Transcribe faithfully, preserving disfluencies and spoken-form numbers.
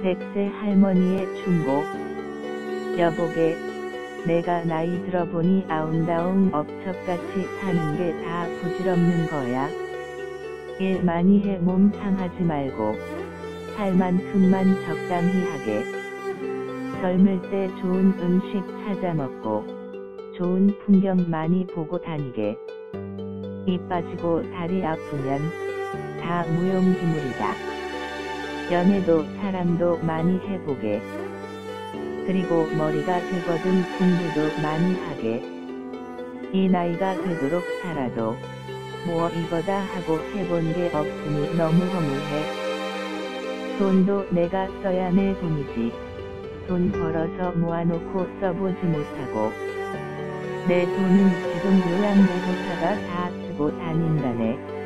백세 할머니의 충고. 여보게, 내가 나이 들어보니 아웅다웅 억척같이 사는 게 다 부질없는 거야. 일 많이 해 몸 상하지 말고 할 만큼만 적당히 하게. 젊을 때 좋은 음식 찾아 먹고 좋은 풍경 많이 보고 다니게. 이 빠지고 다리 아프면 다 무용지물이다. 연애도 사랑도 많이 해보게. 그리고 머리가 되거든 공부도 많이 하게. 이 나이가 되도록 살아도 뭐 이거다 하고 해본 게 없으니 너무 허무해. 돈도 내가 써야 내 돈이지. 돈 벌어서 모아놓고 써보지 못하고 내 돈은 지금 요양보호사가 다 쓰고 다닌다네.